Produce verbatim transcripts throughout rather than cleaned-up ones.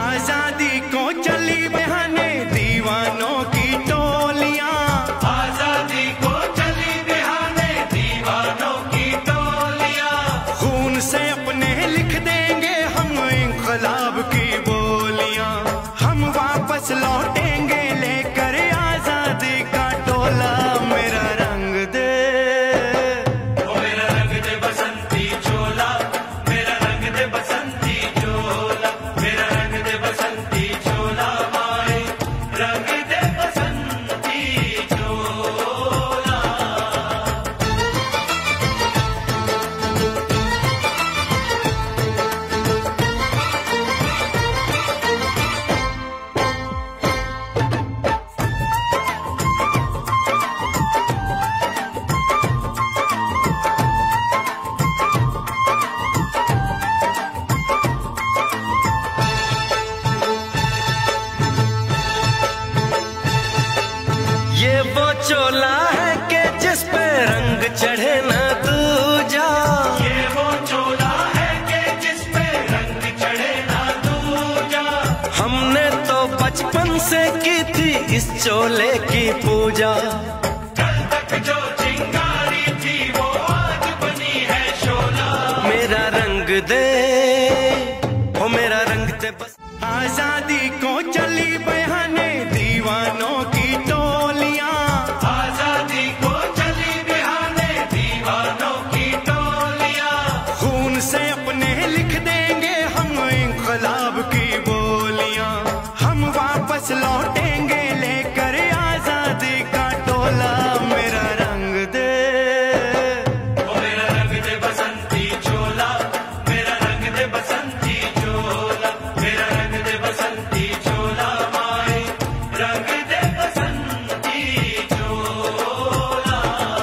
आजादी को चली बहाने दीवानों की टोलियां, आजादी को चली बहाने दीवानों की टोलियां। खून से अपने लिख देंगे हम इंकलाब की बोलियां। हम वापस लौटेंगे लेकर आजादी का टोला। मेरा रंग दे, ओ मेरा रंग दे बसंती चोला, मेरा रंग दे बसंती चोला, मेरा रंग दे बसंती चोला, माए रंग दे बसंती चोला। ये वो चोला है कि जिस पे रंग चढ़े ना दूजा। ये वो चोला है कि जिस पे रंग चढ़े ना दूजा। हमने तो बचपन से की थी इस चोले की पूजा। कल तक जो चिंगारी थी वो आज बनी है शोला। मेरा रंग दे, हो मेरा रंग दे बस। आजादी को चली बहाने दीवानों की टोलियां, आजादी को चली बहाने दीवानों की टोलियां। खून से अपने लिख देंगे हम इंकलाब की बोलियां। हम वापस लौटेंगे लेकर आजादी का टोला। मेरा रंग दे, ओ मेरा रंग दे बसंती चोला, मेरा रंग दे बसंती चोला, मेरा रंग दे बसंती चोला, माए रंग दे बसंती चोला।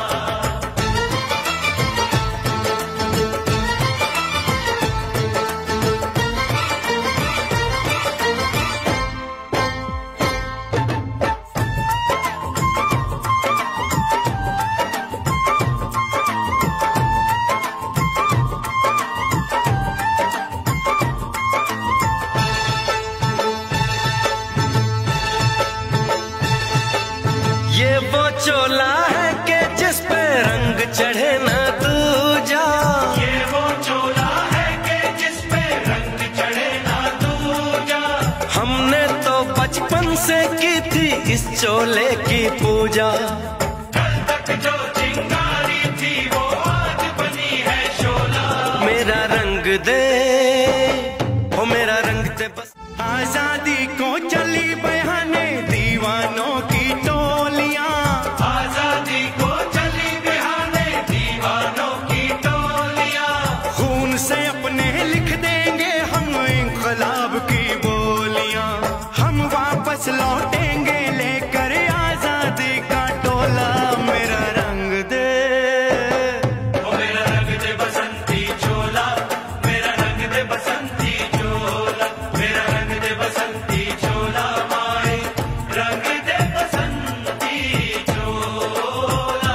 ये वो चोला है कि जिस पे रंग चढ़े ना दूजा। ये वो चोला है कि जिस पे रंग चढ़े ना दूजा। हमने तो बचपन से की थी इस चोले की पूजा। कल तक जो चिंगारी थी वो आज बनी है शोला। मेरा रंग दे, हो मेरा रंग दे बस। आजादी को चली बहाने दीवानों की टोलियां, आजादी को चली बहाने दीवानों की टोलियां। खून से अपने लिख देंगे हम इंकलाब की बोलियां। हम वापस लौटेंगे लेकर आजादी का टोला। मेरा रंग दे, ओ मेरा रंग दे बसंती चोला, मेरा रंग दे बसंती चोला, मेरा रंग दे बसंती चोला, माए रंग दे बसंती चोला।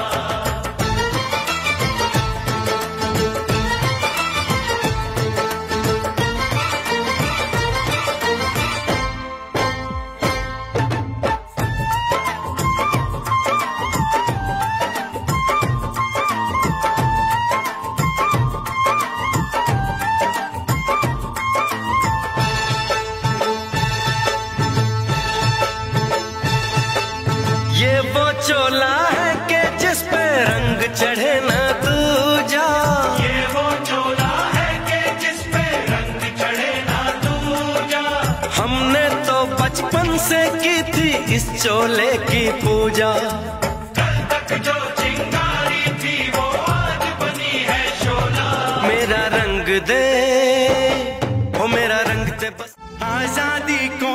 ये वो चोला है कि जिस पे रंग चढ़े ना दूजा। ये वो चोला है कि जिस पे रंग चढ़े ना दूजा। हमने तो बचपन से की थी इस चोले की पूजा। कल तक जो चिंगारी थी वो आज बनी है शोला। मेरा रंग दे, हो मेरा रंग दे बस। आजादी को